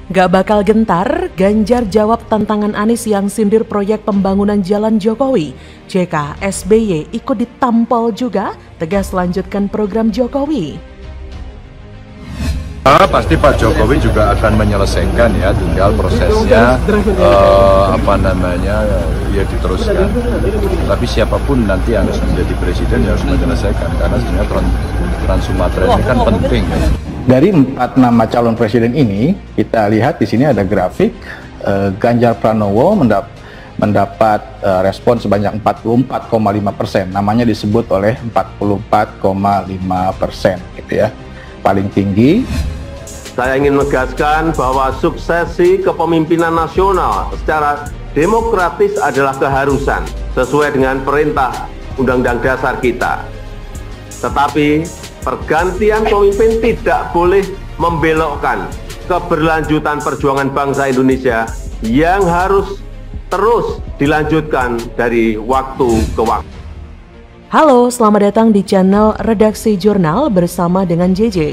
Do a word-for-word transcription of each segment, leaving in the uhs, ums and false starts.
Gak bakal gentar, Ganjar jawab tantangan Anies yang sindir proyek pembangunan jalan Jokowi. J K, S B Y ikut ditampol juga, tegas lanjutkan program Jokowi. Ah, pasti Pak Jokowi juga akan menyelesaikan ya, tinggal prosesnya uh, apa namanya ya diteruskan. Tapi siapapun nanti yang harus menjadi presiden ya harus menyelesaikan, karena sebenarnya Trans, Trans Sumatera ini kan penting ya. Dari empat nama calon presiden ini, kita lihat di sini ada grafik uh, Ganjar Pranowo mendap mendapat uh, respon sebanyak empat puluh empat koma lima persen. Namanya disebut oleh empat puluh empat koma lima persen, gitu ya. Paling tinggi. Saya ingin menegaskan bahwa suksesi kepemimpinan nasional secara demokratis adalah keharusan sesuai dengan perintah Undang-Undang Dasar kita. Tetapi pergantian pemimpin tidak boleh membelokkan keberlanjutan perjuangan bangsa Indonesia yang harus terus dilanjutkan dari waktu ke waktu. Halo, selamat datang di channel Redaksi Jurnal bersama dengan J J.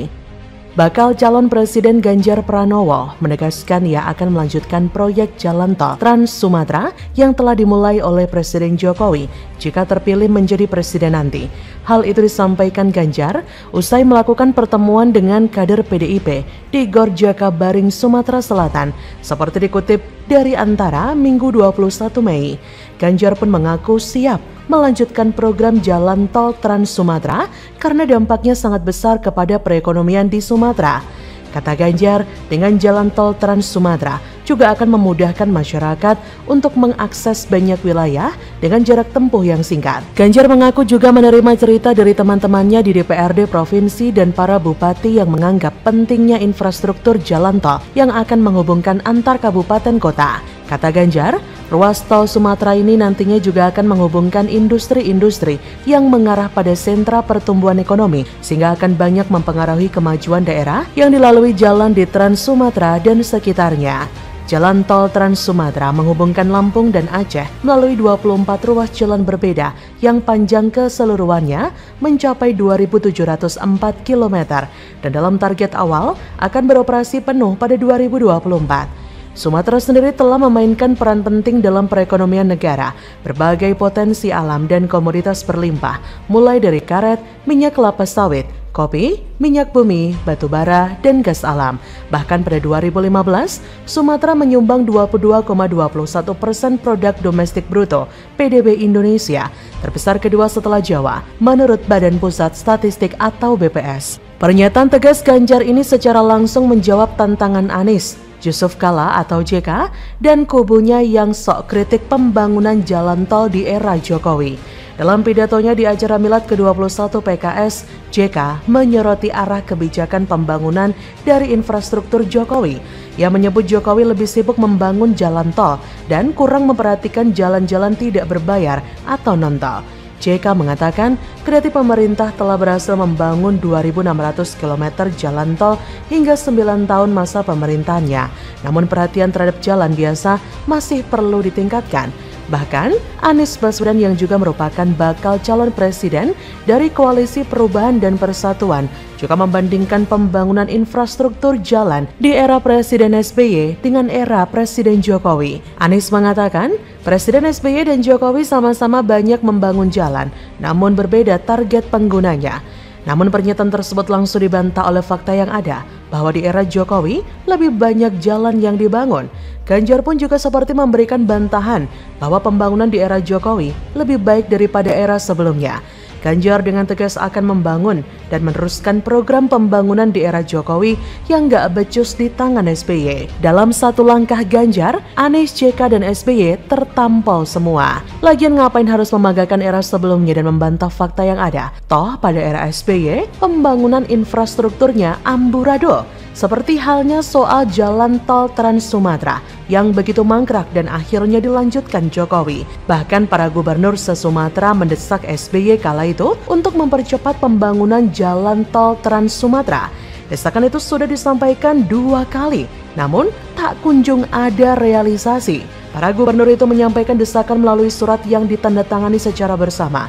Bakal calon Presiden Ganjar Pranowo menegaskan ia akan melanjutkan proyek jalan tol Trans Sumatera yang telah dimulai oleh Presiden Jokowi jika terpilih menjadi presiden nanti. Hal itu disampaikan Ganjar usai melakukan pertemuan dengan kader P D I P di Gor Jakabaring, Sumatera Selatan, seperti dikutip dari Antara Minggu dua puluh satu Mei. Ganjar pun mengaku siap melanjutkan program jalan tol Trans Sumatera karena dampaknya sangat besar kepada perekonomian di Sumatera. Kata Ganjar, dengan jalan tol Trans Sumatera juga akan memudahkan masyarakat untuk mengakses banyak wilayah dengan jarak tempuh yang singkat. Ganjar mengaku juga menerima cerita dari teman-temannya di D P R D provinsi dan para bupati yang menganggap pentingnya infrastruktur jalan tol yang akan menghubungkan antar kabupaten kota. Kata Ganjar, ruas tol Sumatera ini nantinya juga akan menghubungkan industri-industri yang mengarah pada sentra pertumbuhan ekonomi, sehingga akan banyak mempengaruhi kemajuan daerah yang dilalui jalan di Trans Sumatera dan sekitarnya. Jalan tol Trans Sumatera menghubungkan Lampung dan Aceh melalui dua puluh empat ruas jalan berbeda yang panjang keseluruhannya mencapai dua ribu tujuh ratus empat kilometer dan dalam target awal akan beroperasi penuh pada dua ribu dua puluh empat. Sumatera sendiri telah memainkan peran penting dalam perekonomian negara. Berbagai potensi alam dan komoditas berlimpah, mulai dari karet, minyak kelapa sawit, kopi, minyak bumi, batu bara, dan gas alam. Bahkan pada dua ribu lima belas, Sumatera menyumbang dua puluh dua koma dua satu persen produk domestik bruto P D B Indonesia, terbesar kedua setelah Jawa, menurut Badan Pusat Statistik atau B P S. Pernyataan tegas Ganjar ini secara langsung menjawab tantangan Anies, Yusuf Kala atau J K, dan kubunya yang sok kritik pembangunan jalan tol di era Jokowi. Dalam pidatonya di acara Milad ke dua puluh satu P K S, J K menyoroti arah kebijakan pembangunan dari infrastruktur Jokowi. Ia menyebut Jokowi lebih sibuk membangun jalan tol dan kurang memperhatikan jalan-jalan tidak berbayar atau non-tol. J K mengatakan, kendati pemerintah telah berhasil membangun dua ribu enam ratus kilometer jalan tol hingga sembilan tahun masa pemerintahannya, namun perhatian terhadap jalan biasa masih perlu ditingkatkan. Bahkan, Anies Baswedan yang juga merupakan bakal calon presiden dari Koalisi Perubahan dan Persatuan juga membandingkan pembangunan infrastruktur jalan di era Presiden S B Y dengan era Presiden Jokowi. Anies mengatakan, Presiden S B Y dan Jokowi sama-sama banyak membangun jalan, namun berbeda target penggunanya. Namun pernyataan tersebut langsung dibantah oleh fakta yang ada, bahwa di era Jokowi lebih banyak jalan yang dibangun. Ganjar pun juga seperti memberikan bantahan bahwa pembangunan di era Jokowi lebih baik daripada era sebelumnya. Ganjar dengan tegas akan membangun dan meneruskan program pembangunan di era Jokowi yang gak becus di tangan S B Y. Dalam satu langkah Ganjar, Anies, J K, dan S B Y tertampol semua. Lagian ngapain harus memagakan era sebelumnya dan membantah fakta yang ada? Toh pada era S B Y, pembangunan infrastrukturnya amburadul. Seperti halnya soal jalan tol Trans Sumatera yang begitu mangkrak dan akhirnya dilanjutkan Jokowi. Bahkan para gubernur se-Sumatera mendesak S B Y kala itu untuk mempercepat pembangunan jalan tol Trans Sumatera. Desakan itu sudah disampaikan dua kali, namun tak kunjung ada realisasi. Para gubernur itu menyampaikan desakan melalui surat yang ditandatangani secara bersama.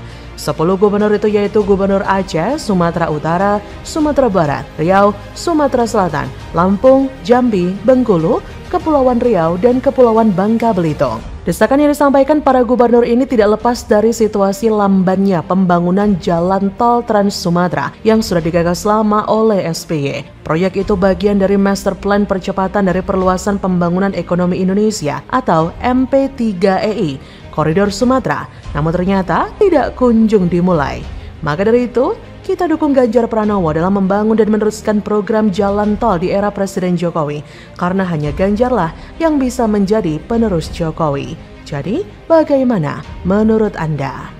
Sepuluh gubernur itu yaitu Gubernur Aceh, Sumatera Utara, Sumatera Barat, Riau, Sumatera Selatan, Lampung, Jambi, Bengkulu, Kepulauan Riau, dan Kepulauan Bangka Belitung. Desakan yang disampaikan para gubernur ini tidak lepas dari situasi lambannya pembangunan jalan tol Trans Sumatera yang sudah digagas lama oleh S B Y. Proyek itu bagian dari Master Plan Percepatan dari Perluasan Pembangunan Ekonomi Indonesia atau M P tiga E I, Koridor Sumatera, namun ternyata tidak kunjung dimulai. Maka dari itu, kita dukung Ganjar Pranowo dalam membangun dan meneruskan program jalan tol di era Presiden Jokowi, karena hanya Ganjarlah yang bisa menjadi penerus Jokowi. Jadi, bagaimana menurut Anda?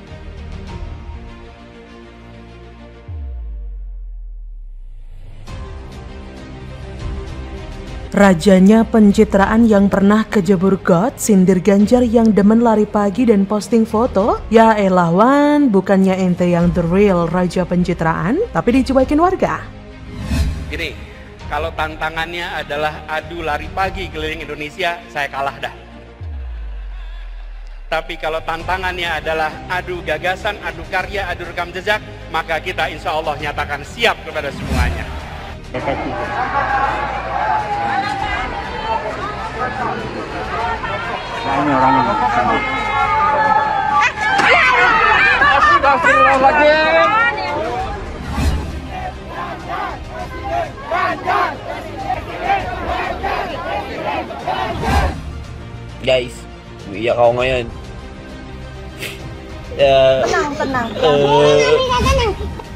Rajanya pencitraan yang pernah kejebur got, sindir Ganjar yang demen lari pagi dan posting foto. Ya elah Wan, bukannya ente yang the real raja pencitraan, tapi dicuekin warga. Gini, kalau tantangannya adalah adu lari pagi keliling Indonesia, saya kalah dah. Tapi kalau tantangannya adalah adu gagasan, adu karya, adu rekam jejak, maka kita insya Allah nyatakan siap kepada semuanya. Nah, ini orangnya. Astagfirullahaladzim. Guys, ya kau ngayon. Ya. Tenang, tenang. Uh,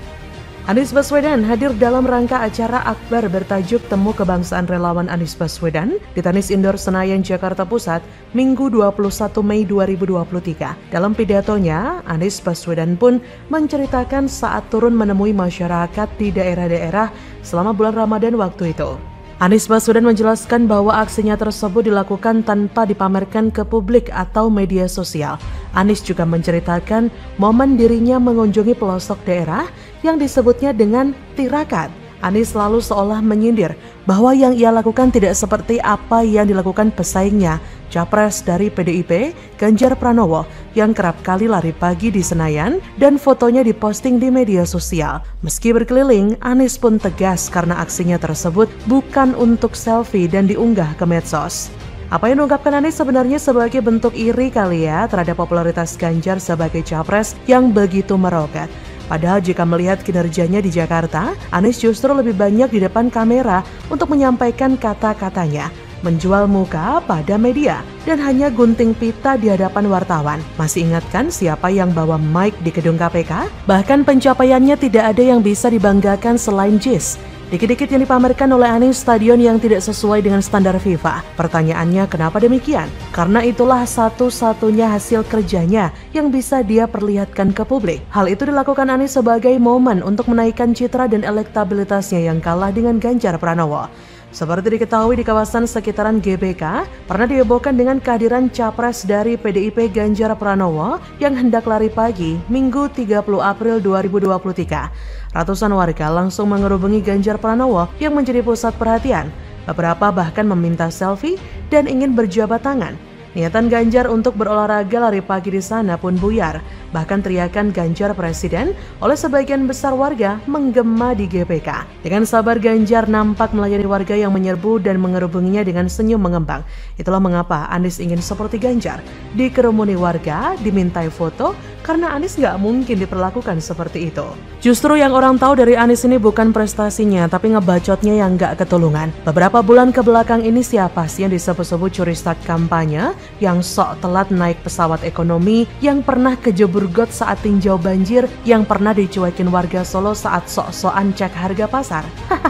Anies Baswedan hadir dalam rangka acara akbar bertajuk Temu Kebangsaan Relawan Anies Baswedan di Tenis Indoor Senayan, Jakarta Pusat, Minggu dua puluh satu Mei dua ribu dua puluh tiga. Dalam pidatonya, Anies Baswedan pun menceritakan saat turun menemui masyarakat di daerah-daerah selama bulan Ramadan waktu itu. Anies Baswedan menjelaskan bahwa aksinya tersebut dilakukan tanpa dipamerkan ke publik atau media sosial. Anies juga menceritakan momen dirinya mengunjungi pelosok daerah yang disebutnya dengan tirakat. Anies selalu seolah menyindir bahwa yang ia lakukan tidak seperti apa yang dilakukan pesaingnya, Capres dari P D I P, Ganjar Pranowo, yang kerap kali lari pagi di Senayan dan fotonya diposting di media sosial. Meski berkeliling, Anies pun tegas karena aksinya tersebut bukan untuk selfie dan diunggah ke medsos. Apa yang diungkapkan Anies sebenarnya sebagai bentuk iri kali ya terhadap popularitas Ganjar sebagai Capres yang begitu meroket. Padahal jika melihat kinerjanya di Jakarta, Anies justru lebih banyak di depan kamera untuk menyampaikan kata-katanya, menjual muka pada media, dan hanya gunting pita di hadapan wartawan. Masih ingat kan siapa yang bawa mic di gedung K P K? Bahkan pencapaiannya tidak ada yang bisa dibanggakan selain Jis. Dikit-dikit yang dipamerkan oleh Anies stadion yang tidak sesuai dengan standar FIFA. Pertanyaannya kenapa demikian? Karena itulah satu-satunya hasil kerjanya yang bisa dia perlihatkan ke publik. Hal itu dilakukan Anies sebagai momen untuk menaikkan citra dan elektabilitasnya yang kalah dengan Ganjar Pranowo. Seperti diketahui di kawasan sekitaran G B K, pernah dihebohkan dengan kehadiran Capres dari P D I P Ganjar Pranowo yang hendak lari pagi Minggu tiga puluh April dua ribu dua puluh tiga. Ratusan warga langsung mengerubungi Ganjar Pranowo yang menjadi pusat perhatian. Beberapa bahkan meminta selfie dan ingin berjabat tangan. Niatan Ganjar untuk berolahraga lari pagi di sana pun buyar. Bahkan teriakan Ganjar Presiden oleh sebagian besar warga menggema di G P K. Dengan sabar Ganjar nampak melayani warga yang menyerbu dan mengerubunginya dengan senyum mengembang. Itulah mengapa Anies ingin seperti Ganjar. Dikerumuni warga, dimintai foto, karena Anies nggak mungkin diperlakukan seperti itu. Justru yang orang tahu dari Anies ini bukan prestasinya, tapi ngebacotnya yang nggak ketulungan. Beberapa bulan ke belakang ini siapa sih yang disebut-sebut curi start kampanye, yang sok telat naik pesawat ekonomi, yang pernah kejebur got saat tinjau banjir, yang pernah dicuekin warga Solo saat sok-sokan cek harga pasar?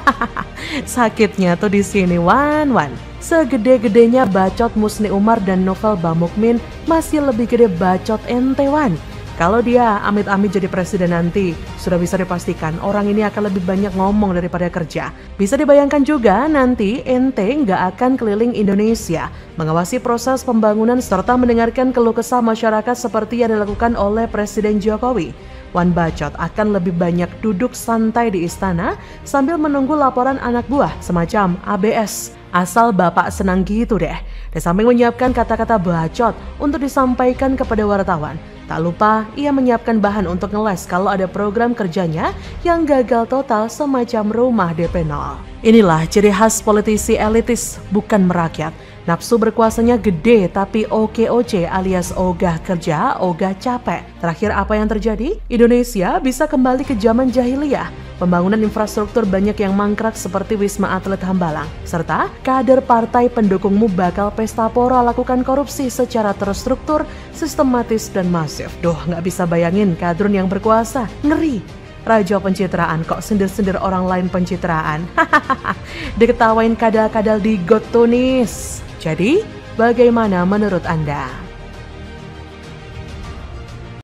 Sakitnya tuh di sini, Wan Wan. Segede-gedenya bacot Musni Umar dan Novel Bamukmin, masih lebih gede bacot ente, Wan. Kalau dia amit-amit jadi presiden nanti, sudah bisa dipastikan orang ini akan lebih banyak ngomong daripada kerja. Bisa dibayangkan juga nanti ente nggak akan keliling Indonesia, mengawasi proses pembangunan serta mendengarkan keluh kesah masyarakat seperti yang dilakukan oleh Presiden Jokowi. Wan Bacot akan lebih banyak duduk santai di istana sambil menunggu laporan anak buah semacam A B S, Asal Bapak senang gitu deh. Di samping menyiapkan kata-kata bacot untuk disampaikan kepada wartawan, tak lupa ia menyiapkan bahan untuk ngeles kalau ada program kerjanya yang gagal total semacam rumah D P nol. Inilah ciri khas politisi elitis, bukan merakyat. Nafsu berkuasanya gede tapi O K O C alias ogah kerja, ogah capek. Terakhir apa yang terjadi? Indonesia bisa kembali ke zaman jahiliyah. Pembangunan infrastruktur banyak yang mangkrak seperti Wisma Atlet Hambalang. Serta kader partai pendukungmu bakal pesta pora lakukan korupsi secara terstruktur, sistematis dan masif. Duh, nggak bisa bayangin kadrun yang berkuasa. Ngeri. Raja pencitraan kok sindir-sindir orang lain pencitraan. Hahaha. Diketawain kadal-kadal di Got Tunis. Jadi, bagaimana menurut Anda?